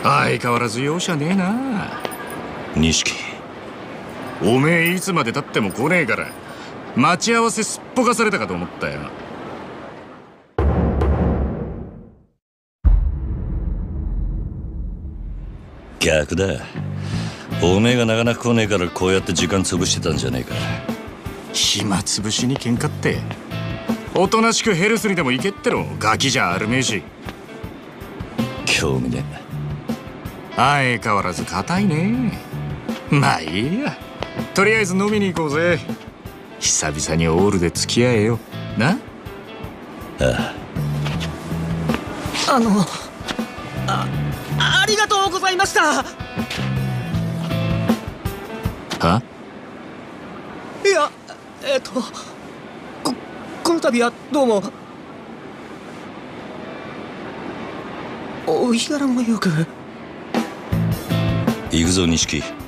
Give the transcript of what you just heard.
相変わらず容赦ねえな。 錦、 おめえいつまでたっても来ねえから待ち合わせすっぽかされたかと思ったよ。 逆だ。おめえがなかなか来ねえからこうやって時間潰してたんじゃねえか。 暇つぶしに喧嘩っておとなしくヘルスにでも行けってろ。ガキじゃあるめえし。 興味ね相変わらず硬いね。まあいいや、とりあえず飲みに行こうぜ。久々にオールで付き合えよな。 ああ。 ありがとうございました。 はいや、この度はどうも。お日柄もよく。 行くぞ錦。